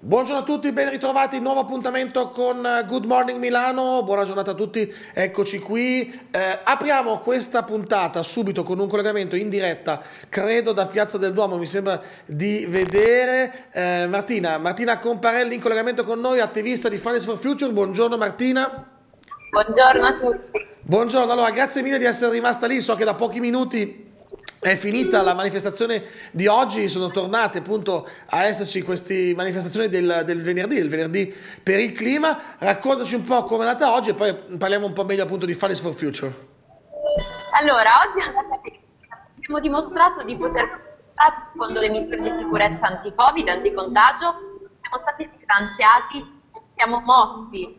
Buongiorno a tutti, ben ritrovati, nuovo appuntamento con Good Morning Milano, buona giornata a tutti, eccoci qui. Apriamo questa puntata subito con un collegamento in diretta, credo da Piazza del Duomo, mi sembra di vedere Martina Comparelli in collegamento con noi, attivista di Fridays for Future. Buongiorno Martina. Buongiorno a tutti. Buongiorno, allora grazie mille di essere rimasta lì, so che da pochi minuti è finita la manifestazione di oggi, sono tornate appunto a esserci queste manifestazioni del venerdì per il clima. Raccontaci un po' come è andata oggi e poi parliamo un po' meglio appunto di Fridays for Future. Allora, oggi è andata bene. Abbiamo dimostrato di poter fare secondo le misure di sicurezza anti-Covid, anticontagio. Siamo stati distanziati, siamo mossi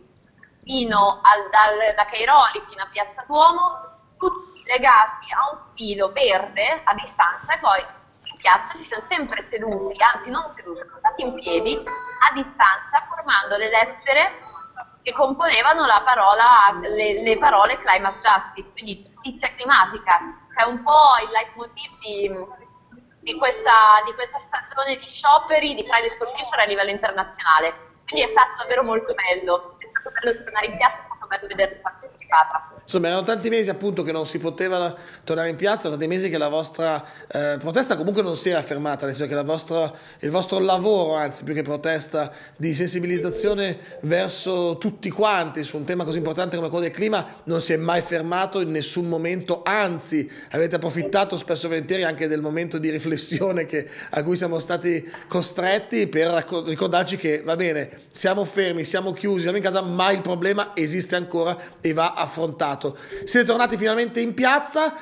da Cairoli fino a Piazza Duomo, tutti legati a un filo verde a distanza, e poi in piazza ci siamo sempre seduti, anzi non seduti, siamo stati in piedi a distanza formando le lettere che componevano le parole climate justice, quindi giustizia climatica, che è un po' il leitmotiv di questa stagione di scioperi di Fridays for Future a livello internazionale. Quindi è stato davvero molto bello, è stato bello tornare in piazza, è stato bello vedere partecipata. Insomma, erano tanti mesi appunto che non si poteva tornare in piazza, erano tanti mesi che la vostra protesta comunque non si era fermata, nel senso che il vostro lavoro, anzi più che protesta, di sensibilizzazione verso tutti quanti su un tema così importante come quello del clima non si è mai fermato in nessun momento, anzi avete approfittato spesso e volentieri anche del momento di riflessione a cui siamo stati costretti per ricordarci che va bene, siamo fermi, siamo chiusi, siamo in casa, ma il problema esiste ancora e va affrontato. Siete tornati finalmente in piazza,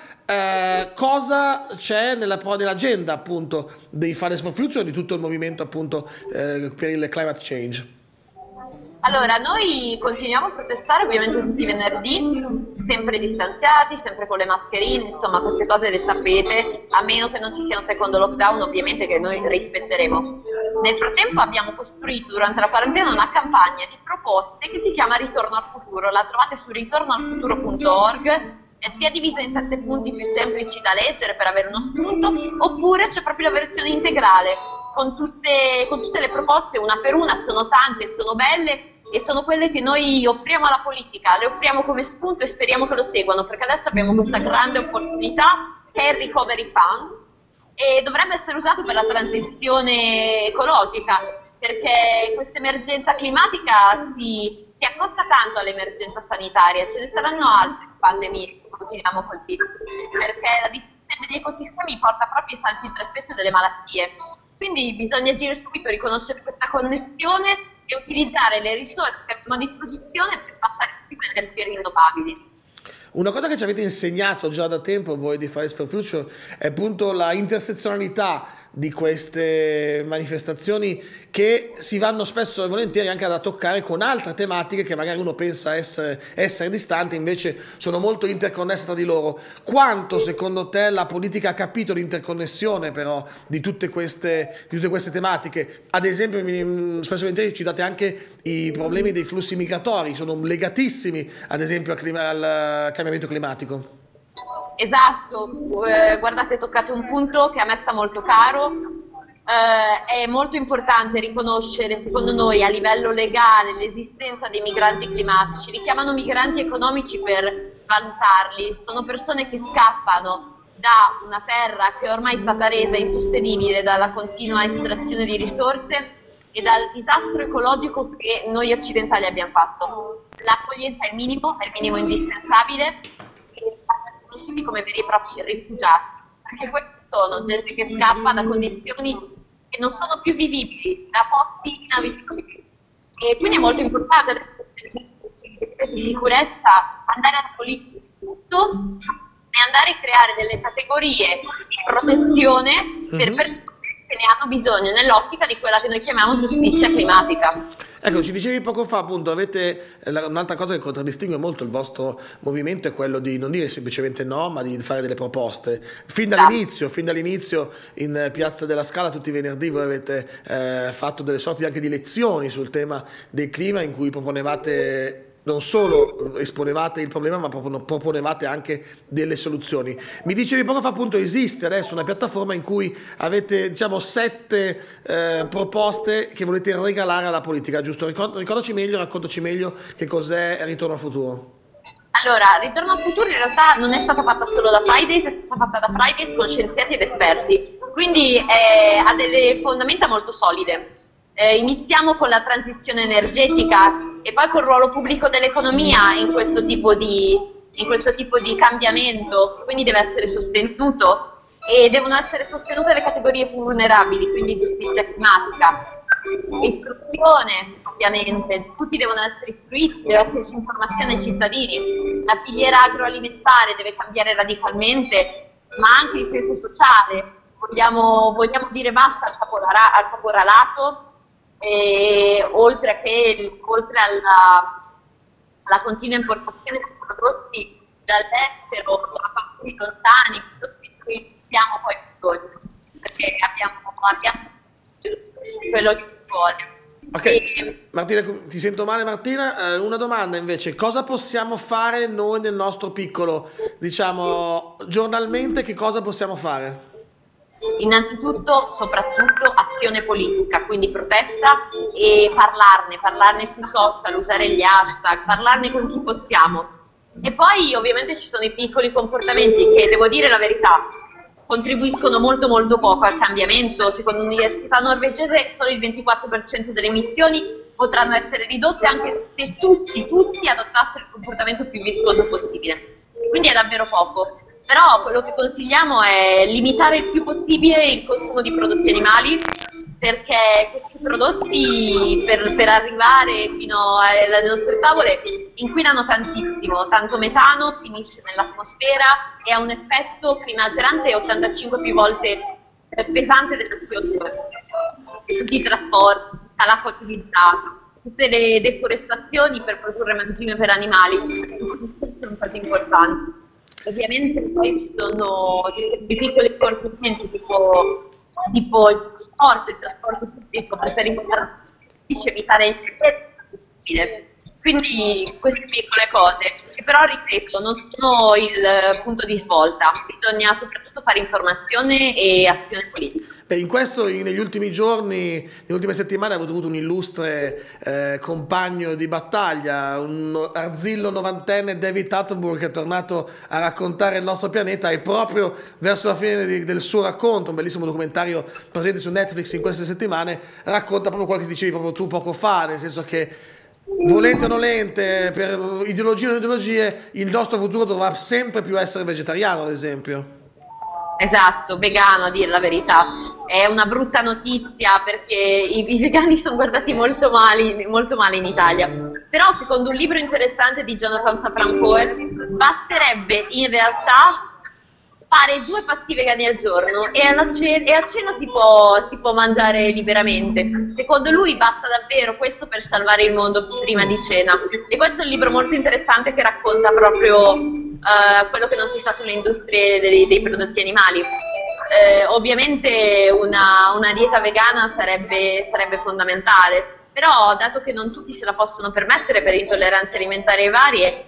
cosa c'è nell'agenda appunto dei Fridays for Future e di tutto il movimento appunto per il climate change? Allora, noi continuiamo a protestare ovviamente tutti i venerdì, sempre distanziati, sempre con le mascherine, insomma queste cose le sapete, a meno che non ci sia un secondo lockdown ovviamente che noi rispetteremo. Nel frattempo abbiamo costruito durante la quarantena una campagna di proposte che si chiama Ritorno al futuro, la trovate su ritornoalfuturo.org. Sia divisa in 7 punti più semplici da leggere per avere uno spunto, oppure c'è proprio la versione integrale con tutte le proposte una per una, sono tante, sono belle e sono quelle che noi offriamo alla politica, le offriamo come spunto e speriamo che lo seguano, perché adesso abbiamo questa grande opportunità che è il Recovery Fund e dovrebbe essere usato per la transizione ecologica, perché questa emergenza climatica si accosta tanto all'emergenza sanitaria, ce ne saranno altre pandemie se continuiamo così, perché la distruzione degli ecosistemi porta proprio ai salti tra specie delle malattie. Quindi bisogna agire subito, riconoscere questa connessione e utilizzare le risorse che abbiamo a disposizione per passare tutte le energie rinnovabili. Una cosa che ci avete insegnato già da tempo voi di Fridays for Future è appunto la intersezionalità di queste manifestazioni che si vanno spesso e volentieri anche ad toccare con altre tematiche che magari uno pensa essere distanti, invece sono molto interconnesse tra di loro. Quanto secondo te la politica ha capito l'interconnessione però di tutte queste tematiche? Ad esempio, spesso e volentieri ci date anche i problemi dei flussi migratori, sono legatissimi ad esempio al cambiamento climatico. Esatto, guardate, toccate un punto che a me sta molto caro. È molto importante riconoscere, secondo noi, a livello legale l'esistenza dei migranti climatici. Li chiamano migranti economici per svalutarli, sono persone che scappano da una terra che ormai è stata resa insostenibile dalla continua estrazione di risorse e dal disastro ecologico che noi occidentali abbiamo fatto. L'accoglienza è il minimo indispensabile, e riconosciuti come veri e propri rifugiati, perché questi sono gente che scappa da condizioni che non sono più vivibili, da posti inavvitabili. E quindi è molto importante di sicurezza andare a pulire tutto e andare a creare delle categorie di protezione per persone che ne hanno bisogno nell'ottica di quella che noi chiamiamo giustizia climatica. Ecco, ci dicevi poco fa appunto, avete un'altra cosa che contraddistingue molto il vostro movimento è quello di non dire semplicemente no, ma di fare delle proposte. Fin dall'inizio in Piazza della Scala tutti i venerdì voi avete fatto delle sorti anche di lezioni sul tema del clima in cui proponevate non solo esponevate il problema, ma proponevate anche delle soluzioni. Mi dicevi poco fa, appunto, esiste adesso una piattaforma in cui avete, diciamo, 7 proposte che volete regalare alla politica, giusto? Ricordaci meglio, raccontaci meglio che cos'è Ritorno al futuro. Allora, Ritorno al futuro in realtà non è stata fatta solo da Fridays, è stata fatta da Fridays con scienziati ed esperti, quindi ha delle fondamenta molto solide. Iniziamo con la transizione energetica e poi col ruolo pubblico dell'economia in questo tipo di cambiamento, quindi deve essere sostenuto e devono essere sostenute le categorie più vulnerabili, quindi giustizia climatica. Istruzione, ovviamente, tutti devono essere istruiti, deve esserci informazione ai cittadini, la filiera agroalimentare deve cambiare radicalmente, ma anche in senso sociale. Vogliamo dire basta al caporalato, oltre alla continua importazione di prodotti dall'estero, da fattori lontani, prodotti che abbiamo poi bisogno, perché abbiamo quello che vuole. Ok, Martina, ti sento male Martina, una domanda invece, cosa possiamo fare noi nel nostro piccolo, diciamo, giornalmente, che cosa possiamo fare? Innanzitutto, soprattutto, azione politica, quindi protesta e parlarne sui social, usare gli hashtag, parlarne con chi possiamo. E poi ovviamente ci sono i piccoli comportamenti che, devo dire la verità, contribuiscono molto molto poco al cambiamento. Secondo l'università norvegese solo il 24% delle emissioni potranno essere ridotte anche se tutti adottassero il comportamento più virtuoso possibile. Quindi è davvero poco. Però quello che consigliamo è limitare il più possibile il consumo di prodotti animali, perché questi prodotti per arrivare fino alle nostre tavole inquinano tantissimo, tanto metano finisce nell'atmosfera e ha un effetto climalterante 85 più volte pesante della CO2. E tutti i trasporti, l'acqua utilizzata, tutte le deforestazioni per produrre mangime per animali, sono stati importanti. Ovviamente poi ci sono dei piccoli accorgimenti tipo il trasporto pubblico, per evitare il possibile. Quindi queste piccole cose, che però ripeto non sono il punto di svolta, bisogna soprattutto fare informazione e azione politica. In questo, negli ultimi giorni, nelle ultime settimane, avevo avuto un illustre compagno di battaglia, un arzillo novantenne, David Attenborough, che è tornato a raccontare il nostro pianeta, e proprio verso la fine del suo racconto, un bellissimo documentario presente su Netflix in queste settimane, racconta proprio quello che dicevi proprio tu poco fa, nel senso che, volente o nolente, per ideologie o non ideologie, il nostro futuro dovrà sempre più essere vegetariano, ad esempio. Esatto, vegano, a dire la verità. È una brutta notizia perché i vegani sono guardati molto male in Italia. Però secondo un libro interessante di Jonathan Safran Foer basterebbe in realtà fare 2 pasti vegani al giorno e a cena si può mangiare liberamente. Secondo lui basta davvero questo per salvare il mondo prima di cena. E questo è un libro molto interessante che racconta proprio quello che non si sa sulle industrie dei prodotti animali. Ovviamente una dieta vegana sarebbe fondamentale, però dato che non tutti se la possono permettere per intolleranze alimentari varie,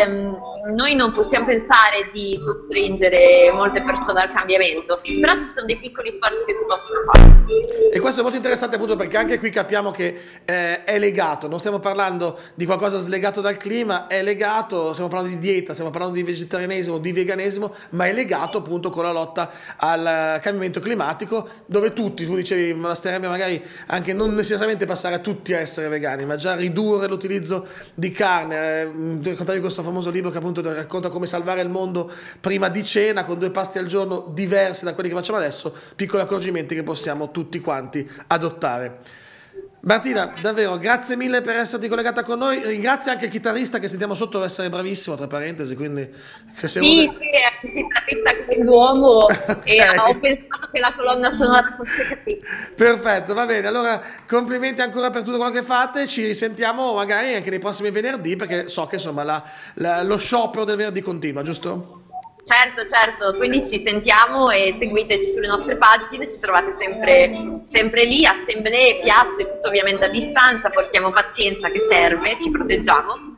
noi non possiamo pensare di costringere molte persone al cambiamento, però ci sono dei piccoli sforzi che si possono fare. E questo è molto interessante, appunto, perché anche qui capiamo che è legato, non stiamo parlando di qualcosa slegato dal clima, è legato, stiamo parlando di dieta, stiamo parlando di vegetarianesimo, di veganesimo, ma è legato appunto con la lotta al cambiamento climatico, dove tutti, tu dicevi, basterebbe magari anche non necessariamente passare a tutti a essere vegani, ma già ridurre l'utilizzo di carne. Raccontavi questo famoso libro che appunto racconta come salvare il mondo prima di cena, con 2 pasti al giorno diversi da quelli che facciamo adesso, piccoli accorgimenti che possiamo tutti quanti adottare. Martina, davvero grazie mille per esserti collegata con noi, ringrazio anche il chitarrista che sentiamo sotto essere bravissimo, tra parentesi, quindi che sì, è un chitarrista come l'uomo. Okay. E ho pensato che la colonna sonora fosse capita. Perfetto, va bene, allora complimenti ancora per tutto quello che fate, ci risentiamo magari anche nei prossimi venerdì, perché so che insomma lo sciopero del venerdì continua, giusto? Certo, quindi ci sentiamo e seguiteci sulle nostre pagine, ci trovate sempre lì, assemblee, piazze, tutto ovviamente a distanza, portiamo pazienza che serve, ci proteggiamo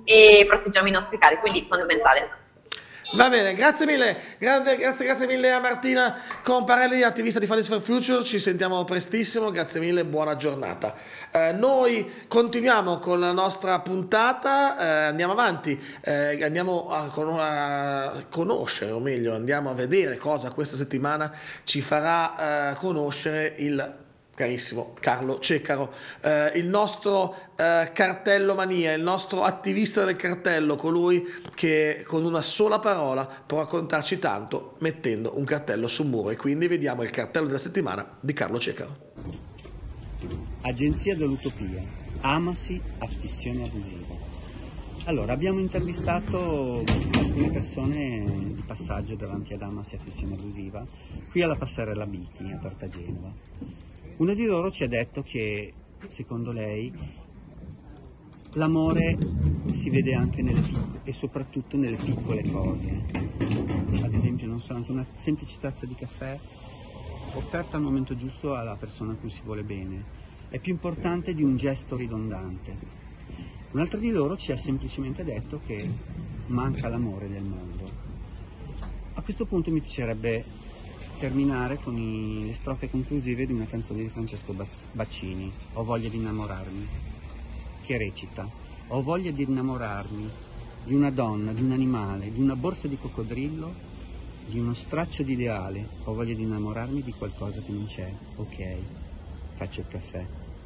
e proteggiamo i nostri cari, quindi fondamentale. Va bene, grazie mille, grazie mille a Martina Comparelli, attivista di Fridays for Future, ci sentiamo prestissimo, grazie mille, buona giornata. Noi continuiamo con la nostra puntata, andiamo avanti, andiamo a conoscere, o meglio, andiamo a vedere cosa questa settimana ci farà conoscere il carissimo Carlo Ceccaro, il nostro cartello mania, il nostro attivista del cartello, colui che con una sola parola può raccontarci tanto mettendo un cartello sul muro. E quindi vediamo il cartello della settimana di Carlo Ceccaro. Agenzia dell'Utopia, amasi affissione abusiva. Allora, abbiamo intervistato alcune persone di passaggio davanti ad Amasi affissione abusiva qui alla passerella Biti a Porta Genova. Una di loro ci ha detto che, secondo lei, l'amore si vede anche e soprattutto nelle piccole cose. Ad esempio, non so, anche una semplice tazza di caffè offerta al momento giusto alla persona a cui si vuole bene è più importante di un gesto ridondante. Un'altra di loro ci ha semplicemente detto che manca l'amore nel mondo. A questo punto mi piacerebbe terminare con le strofe conclusive di una canzone di Francesco Baccini, Ho voglia di innamorarmi, che recita: ho voglia di innamorarmi di una donna, di un animale, di una borsa di coccodrillo, di uno straccio di ideale, ho voglia di innamorarmi di qualcosa che non c'è. Ok, faccio il caffè.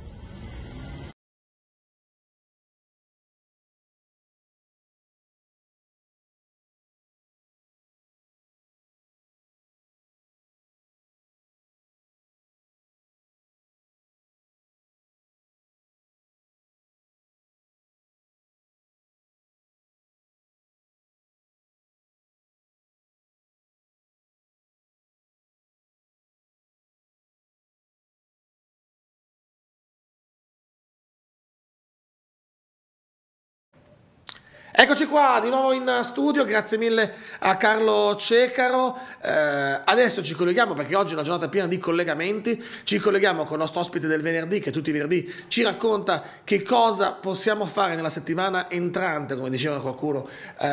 Eccoci qua di nuovo in studio, grazie mille a Carlo Ceccaro. Adesso ci colleghiamo, perché oggi è una giornata piena di collegamenti, ci colleghiamo con il nostro ospite del venerdì, che tutti i venerdì ci racconta che cosa possiamo fare nella settimana entrante, come diceva qualcuno,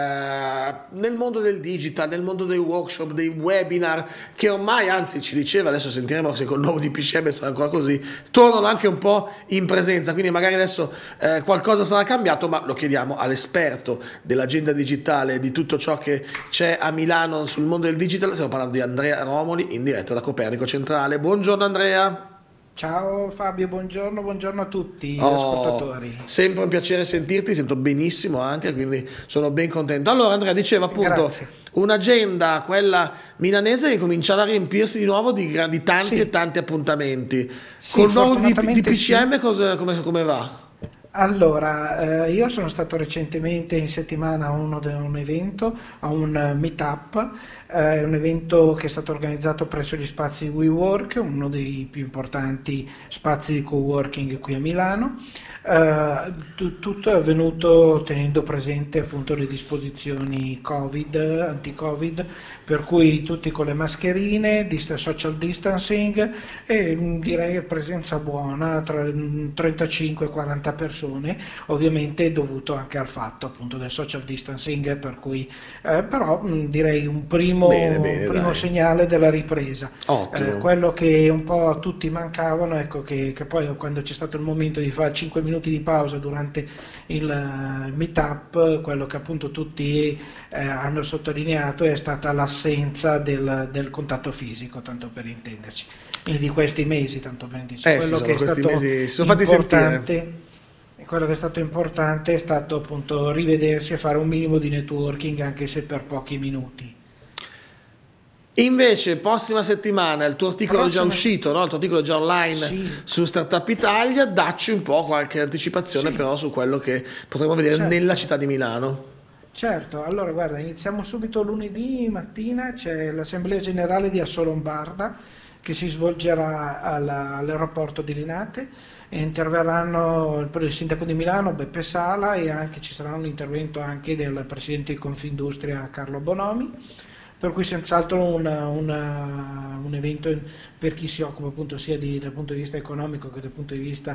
nel mondo del digital, nel mondo dei workshop, dei webinar, che ormai, anzi ci diceva, adesso sentiremo se col nuovo DPCM sarà ancora così, tornano anche un po' in presenza, quindi magari adesso qualcosa sarà cambiato, ma lo chiediamo all'esperto dell'agenda digitale, di tutto ciò che c'è a Milano sul mondo del digital. Stiamo parlando di Andrea Romoli, in diretta da Copernico Centrale. Buongiorno Andrea. Ciao Fabio, buongiorno a tutti gli ascoltatori. Sempre un piacere sentirti, sento benissimo anche, quindi sono ben contento. Allora Andrea diceva appunto un'agenda, quella milanese, che cominciava a riempirsi di nuovo di tanti e tanti appuntamenti. Col nuovo DPCM come va? Allora, io sono stato recentemente in settimana a un evento, a un meetup, un evento che è stato organizzato presso gli spazi WeWork, uno dei più importanti spazi di coworking qui a Milano. Tutto è avvenuto tenendo presente appunto le disposizioni Covid, anti-Covid, per cui tutti con le mascherine, social distancing e direi presenza buona tra 35 e 40 persone, ovviamente dovuto anche al fatto appunto del social distancing, per cui però direi un primo segnale della ripresa. Quello che un po' a tutti mancavano, ecco, che poi quando c'è stato il momento di fare 5 minuti di pausa durante il meetup, quello che appunto tutti hanno sottolineato è stata l'assenza del contatto fisico, tanto per intenderci, e di questi mesi, tanto per intenderci. Quello che è stato importante è stato appunto rivedersi e fare un minimo di networking, anche se per pochi minuti. Invece, prossima settimana, il tuo articolo è già uscito, no? Il tuo articolo è già online su Startup Italia. Dacci un po' qualche anticipazione però su quello che potremo vedere nella città di Milano. Certo, allora guarda, iniziamo subito lunedì mattina, c'è l'Assemblea Generale di Assolombarda che si svolgerà all'aeroporto di Linate, e interverranno il sindaco di Milano Beppe Sala, e anche ci sarà un intervento anche del presidente di Confindustria Carlo Bonomi. per cui senz'altro un evento per chi si occupa appunto sia dal punto di vista economico che dal punto di vista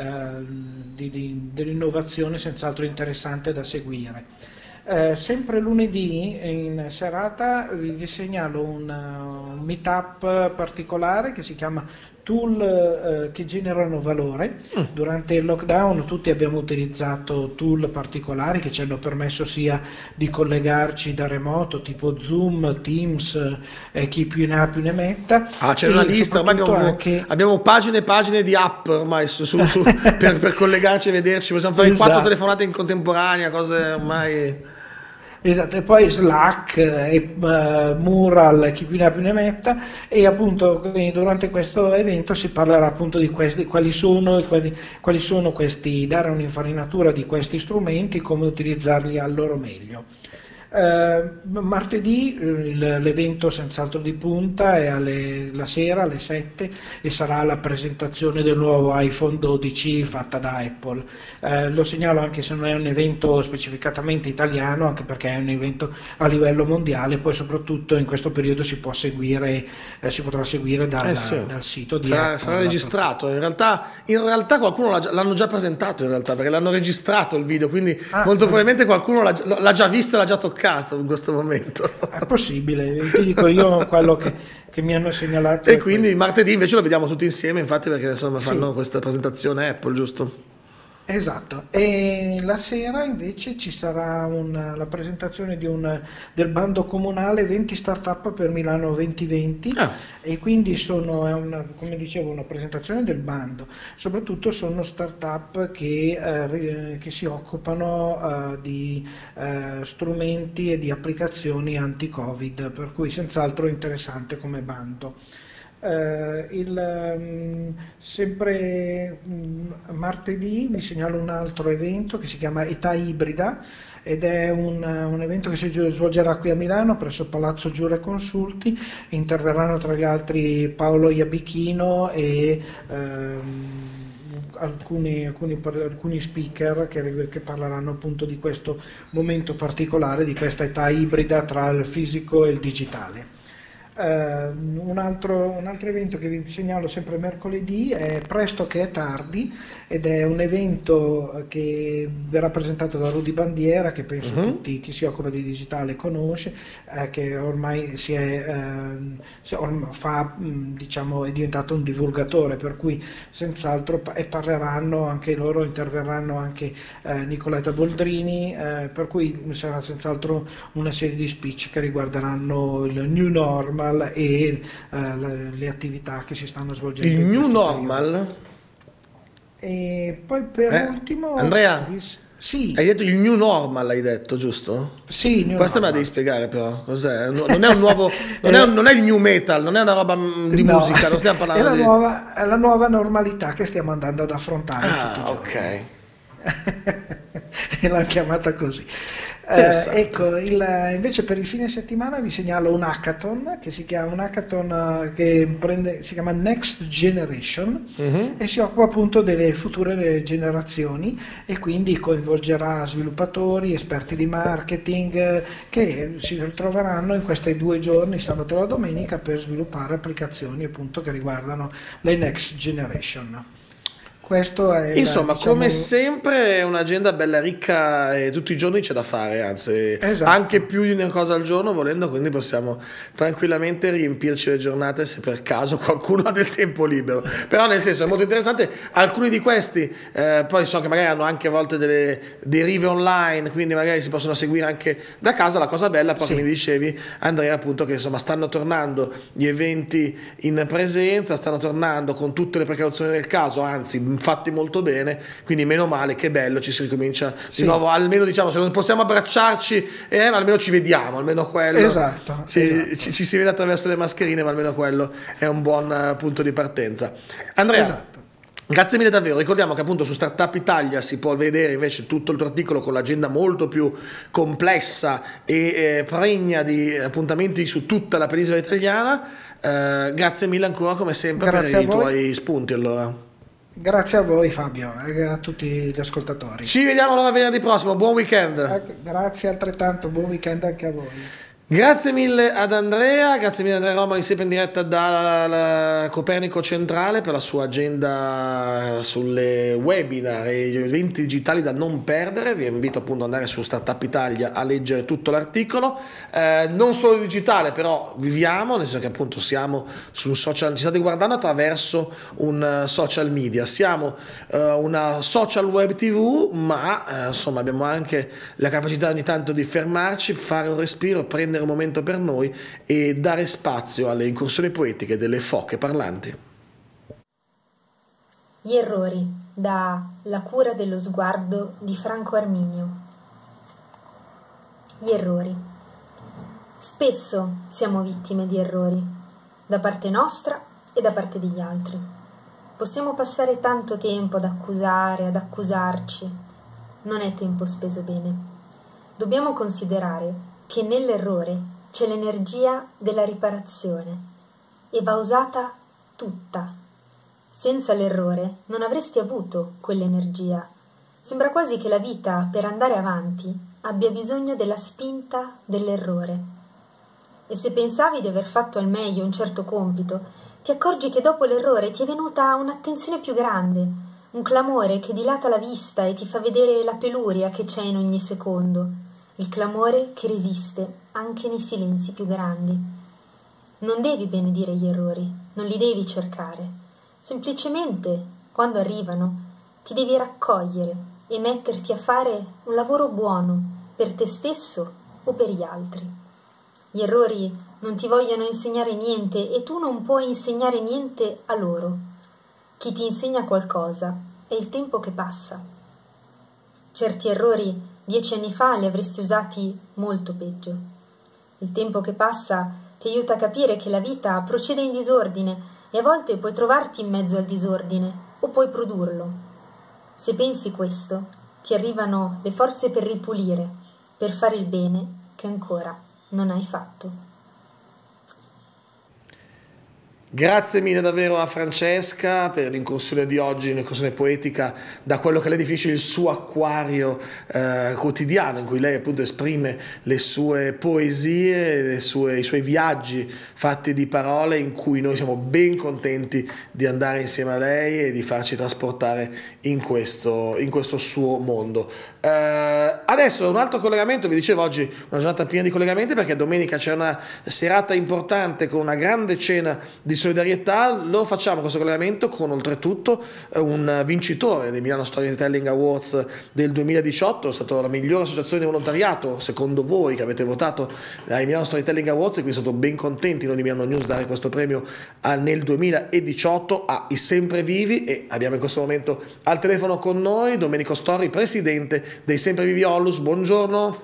dell'innovazione, senz'altro interessante da seguire. Sempre lunedì in serata vi segnalo un meetup particolare che si chiama Tool che generano valore. Durante il lockdown tutti abbiamo utilizzato tool particolari che ci hanno permesso sia di collegarci da remoto, tipo Zoom, Teams, chi più ne ha più ne metta. C'è una lista, ormai abbiamo pagine e pagine di app ormai per collegarci e vederci, possiamo fare 4 telefonate in contemporanea, cose ormai... Esatto, e poi Slack e Mural, chi più ne ha più ne metta, e appunto durante questo evento si parlerà appunto di questi, quali sono questi, dare un'infarinatura di questi strumenti, come utilizzarli al loro meglio. Martedì l'evento senz'altro di punta è la sera alle 7 e sarà la presentazione del nuovo iPhone 12 fatta da Apple. Lo segnalo anche se non è un evento specificatamente italiano, anche perché è un evento a livello mondiale, poi soprattutto in questo periodo si potrà seguire dal sito di Apple. Sarà registrato, in realtà qualcuno l'hanno già presentato, in realtà, perché l'hanno registrato il video, quindi molto probabilmente qualcuno l'ha già visto e l'ha già toccato in questo momento. È possibile, ti dico io quello che mi hanno segnalato. E quindi martedì invece lo vediamo tutti insieme, infatti, perché insomma fanno questa presentazione Apple, giusto? Esatto, e la sera invece ci sarà la presentazione del bando comunale 20 startup per Milano 2020 e quindi come dicevo, una presentazione del bando. Soprattutto sono startup che si occupano di strumenti e di applicazioni anti-Covid, per cui senz'altro interessante come bando. Sempre martedì vi segnalo un altro evento che si chiama Età Ibrida ed è un evento che si svolgerà qui a Milano presso Palazzo Giure Consulti. Interverranno tra gli altri Paolo Iabichino e alcuni speaker che parleranno appunto di questo momento particolare, di questa età ibrida tra il fisico e il digitale. Un altro evento che vi segnalo sempre mercoledì è Presto che è tardi, ed è un evento che verrà presentato da Rudy Bandiera, che penso tutti chi si occupa di digitale conosce, che ormai diciamo, è diventato un divulgatore, per cui senz'altro parleranno anche loro, interverranno anche Nicoletta Boldrini, per cui sarà senz'altro una serie di speech che riguarderanno il new normal e le attività che si stanno svolgendo. Il new normal? E poi per ultimo, Andrea, sì. Hai detto il new normal, hai detto, giusto? Sì, questa me la devi spiegare, però cos'è? Non è un nuovo non è il new metal, non è una roba di musica, non stiamo parlando è la nuova normalità che stiamo andando ad affrontare tutti i giorni. Ok. E l'hanno chiamata così. Ecco, invece per il fine settimana vi segnalo un hackathon che si chiama Next Generation e si occupa appunto delle future generazioni, e quindi coinvolgerà sviluppatori, esperti di marketing che si ritroveranno in questi 2 giorni, sabato e la domenica, per sviluppare applicazioni appunto che riguardano le Next Generation. Questo è insomma, come sempre è un'agenda bella ricca e tutti i giorni c'è da fare, anzi anche più di una cosa al giorno volendo, quindi possiamo tranquillamente riempirci le giornate se per caso qualcuno ha del tempo libero. Però nel senso è molto interessante, alcuni di questi poi so che magari hanno anche a volte delle derive online, quindi magari si possono seguire anche da casa. La cosa bella poi che mi dicevi, Andrea, appunto, che insomma stanno tornando gli eventi in presenza, stanno tornando con tutte le precauzioni del caso, anzi fatti molto bene, quindi meno male, che bello, ci si ricomincia di nuovo, almeno diciamo, se non possiamo abbracciarci ma almeno ci vediamo, almeno quello, esatto. Ci si vede attraverso le mascherine, ma almeno quello è un buon punto di partenza. Andrea, grazie mille davvero. Ricordiamo che appunto su Startup Italia si può vedere invece tutto il tuo articolo con l'agenda molto più complessa e pregna di appuntamenti su tutta la penisola italiana. Grazie mille ancora come sempre per i tuoi spunti. Allora, grazie a voi Fabio e a tutti gli ascoltatori. Ci vediamo allora venerdì prossimo, buon weekend. Grazie altrettanto, buon weekend anche a voi. Grazie mille ad Andrea, grazie mille ad Andrea Romani, sempre in diretta da Copernico Centrale per la sua agenda sulle webinar e gli eventi digitali da non perdere. Vi invito appunto ad andare su Startup Italia a leggere tutto l'articolo. Non solo digitale, però viviamo, nel senso che appunto siamo su un social, ci state guardando attraverso un social media, siamo una social web TV, ma insomma abbiamo anche la capacità ogni tanto di fermarci, fare un respiro, prendere un momento per noi e dare spazio alle incursioni poetiche delle foche parlanti. Gli errori, da La cura dello sguardo di Franco Arminio. Gli errori. Spesso siamo vittime di errori, da parte nostra e da parte degli altri. Possiamo passare tanto tempo ad accusare, ad accusarci. Non è tempo speso bene. Dobbiamo considerare che nell'errore c'è l'energia della riparazione e va usata tutta. Senza l'errore non avresti avuto quell'energia. Sembra quasi che la vita, per andare avanti, abbia bisogno della spinta dell'errore. E se pensavi di aver fatto al meglio un certo compito, ti accorgi che dopo l'errore ti è venuta un'attenzione più grande, un clamore che dilata la vista e ti fa vedere la peluria che c'è in ogni secondo. Il clamore che resiste anche nei silenzi più grandi. Non devi benedire gli errori, non li devi cercare. Semplicemente, quando arrivano, ti devi raccogliere e metterti a fare un lavoro buono per te stesso o per gli altri. Gli errori non ti vogliono insegnare niente e tu non puoi insegnare niente a loro. Chi ti insegna qualcosa è il tempo che passa. Certi errori 10 anni fa li avresti usati molto peggio. Il tempo che passa ti aiuta a capire che la vita procede in disordine e a volte puoi trovarti in mezzo al disordine o puoi produrlo. Se pensi questo, ti arrivano le forze per ripulire, per fare il bene che ancora non hai fatto. Grazie mille davvero a Francesca per l'incursione di oggi, un'incursione poetica da quello che lei definisce il suo acquario quotidiano, in cui lei appunto esprime le sue poesie, i suoi viaggi fatti di parole, in cui noi siamo ben contenti di andare insieme a lei e di farci trasportare in questo suo mondo. Adesso un altro collegamento, vi dicevo oggi una giornata piena di collegamenti perché domenica c'è una serata importante con una grande cena di solidarietà. Lo facciamo questo collegamento con oltretutto un vincitore dei Milano Storytelling Awards del 2018, è stata la migliore associazione di volontariato secondo voi che avete votato ai Milano Storytelling Awards e quindi sono ben contenti noi di Milano News dare questo premio nel 2018 ai Semprevivi e abbiamo in questo momento al telefono con noi Domenico Storri, presidente dei Semprevivi Onlus. Buongiorno.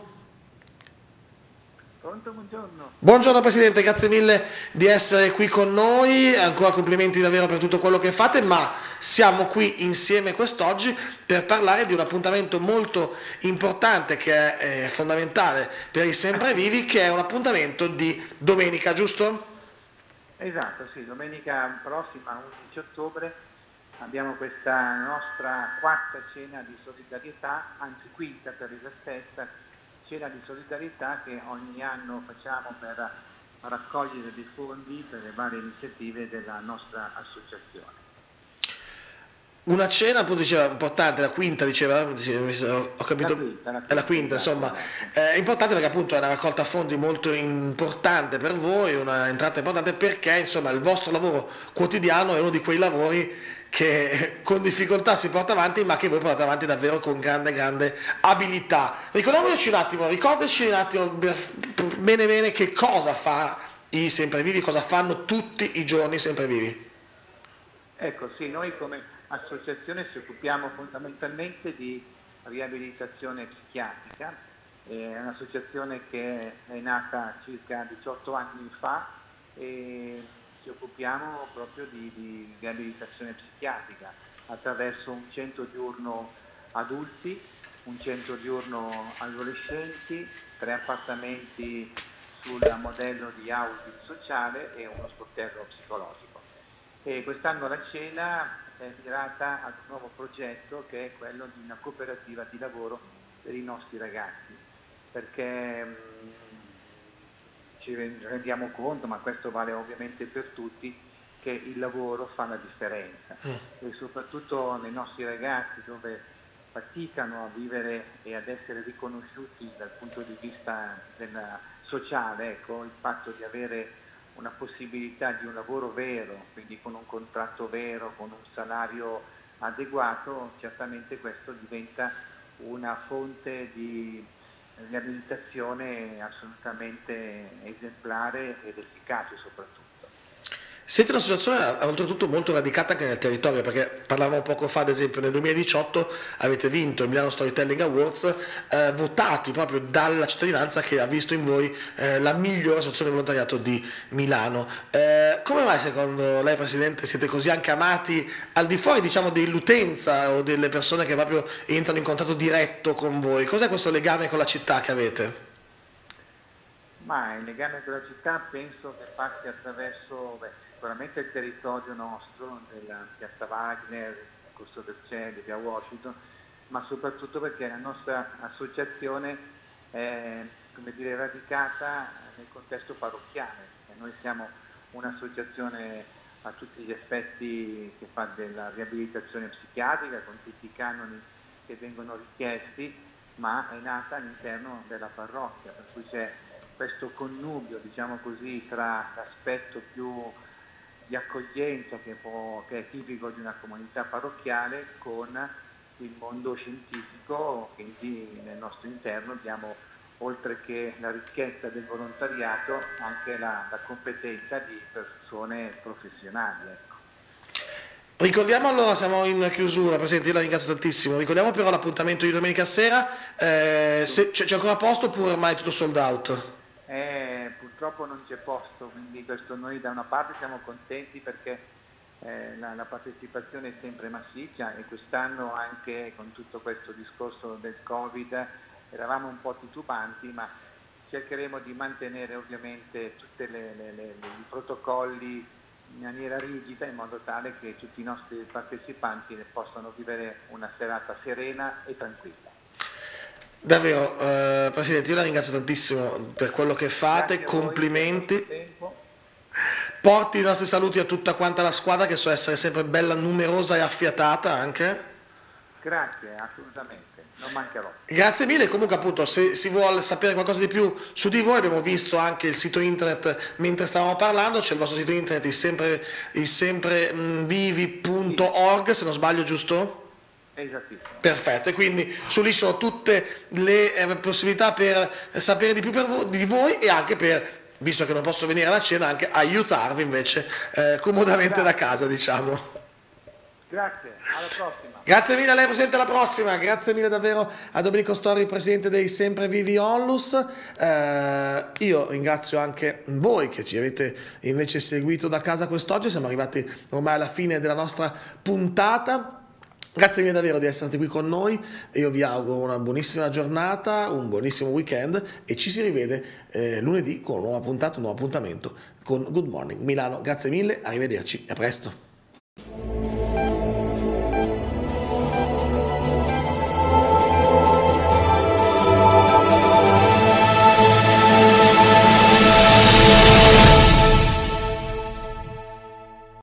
Buongiorno. Buongiorno Presidente, grazie mille di essere qui con noi, ancora complimenti davvero per tutto quello che fate, ma siamo qui insieme quest'oggi per parlare di un appuntamento molto importante che è fondamentale per i Semprevivi, che è un appuntamento di domenica, giusto? Esatto, sì, domenica prossima, 11 ottobre, abbiamo questa nostra quarta cena di solidarietà, anzi quinta per l'esattezza, cena di solidarietà che ogni anno facciamo per raccogliere dei fondi per le varie iniziative della nostra associazione. Una cena appunto diceva importante, la quinta diceva, ho capito, è la quinta, insomma, è importante perché appunto è una raccolta fondi molto importante per voi, una entrata importante perché insomma il vostro lavoro quotidiano è uno di quei lavori che con difficoltà si porta avanti ma che voi portate avanti davvero con grande abilità. Ricordaci un attimo bene che cosa fa i Semprevivi, cosa fanno tutti i giorni i Semprevivi. Ecco, sì, noi come associazione ci occupiamo fondamentalmente di riabilitazione psichiatrica, è un'associazione che è nata circa 18 anni fa e ci occupiamo proprio di riabilitazione psichiatrica attraverso un centro diurno adulti, un centro diurno adolescenti, 3 appartamenti sul modello di housing sociale e uno sportello psicologico. E quest'anno la cena è mirata ad un nuovo progetto che è quello di una cooperativa di lavoro per i nostri ragazzi, perché ci rendiamo conto, ma questo vale ovviamente per tutti, che il lavoro fa la differenza e soprattutto nei nostri ragazzi dove faticano a vivere e ad essere riconosciuti dal punto di vista sociale, ecco, il fatto di avere una possibilità di un lavoro vero, quindi con un contratto vero, con un salario adeguato, certamente questo diventa una fonte di riabilitazione assolutamente esemplare ed efficace soprattutto. Siete un'associazione oltretutto molto radicata anche nel territorio, perché parlavamo poco fa, ad esempio nel 2018 avete vinto il Milano Storytelling Awards, votati proprio dalla cittadinanza che ha visto in voi la migliore associazione di volontariato di Milano. Come mai secondo lei, Presidente, siete così anche amati al di fuori, diciamo, dell'utenza o delle persone che proprio entrano in contatto diretto con voi? Cos'è questo legame con la città che avete? Ma il legame con la città penso che passi attraverso sicuramente il territorio nostro, della Piazza Wagner, Corso del Cielo, via Washington, ma soprattutto perché la nostra associazione è, come dire, radicata nel contesto parrocchiale. Noi siamo un'associazione a tutti gli effetti che fa della riabilitazione psichiatrica con tutti i canoni che vengono richiesti, ma è nata all'interno della parrocchia, per cui c'è questo connubio, diciamo così, tra l'aspetto più di accoglienza che è tipico di una comunità parrocchiale con il mondo scientifico, quindi nel nostro interno abbiamo, oltre che la ricchezza del volontariato, anche la competenza di persone professionali. Ecco. Ricordiamo allora, siamo in chiusura, Presidente, io la ringrazio tantissimo, ricordiamo però l'appuntamento di domenica sera, se c'è ancora posto oppure ormai è tutto sold out? Purtroppo non c'è posto, quindi questo noi da una parte siamo contenti perché la partecipazione è sempre massiccia e quest'anno anche con tutto questo discorso del Covid eravamo un po' titubanti, ma cercheremo di mantenere ovviamente tutti i protocolli in maniera rigida in modo tale che tutti i nostri partecipanti possano vivere una serata serena e tranquilla. Davvero, Presidente, io la ringrazio tantissimo per quello che fate, complimenti. Porti i nostri saluti a tutta quanta la squadra, che so essere sempre bella, numerosa e affiatata anche. Grazie, assolutamente, non mancherò. Grazie mille, comunque appunto se si vuole sapere qualcosa di più su di voi abbiamo visto anche il sito internet mentre stavamo parlando, c'è il vostro sito internet il semprevivi.org, se non sbaglio, giusto? Esattissimo. Perfetto, e quindi su lì sono tutte le possibilità per sapere di più di voi e anche per, visto che non posso venire alla cena, anche aiutarvi invece comodamente da casa, diciamo. Grazie, alla prossima. Grazie mille a lei, Presidente, alla prossima. Grazie mille davvero a Domenico Storri, Presidente dei Semprevivi Onlus. Io ringrazio anche voi che ci avete invece seguito da casa quest'oggi, siamo arrivati ormai alla fine della nostra puntata. Grazie mille davvero di essere stati qui con noi, io vi auguro una buonissima giornata, un buonissimo weekend e ci si rivede lunedì con una nuova puntata, un nuovo appuntamento con Good Morning Milano. Grazie mille, arrivederci e a presto.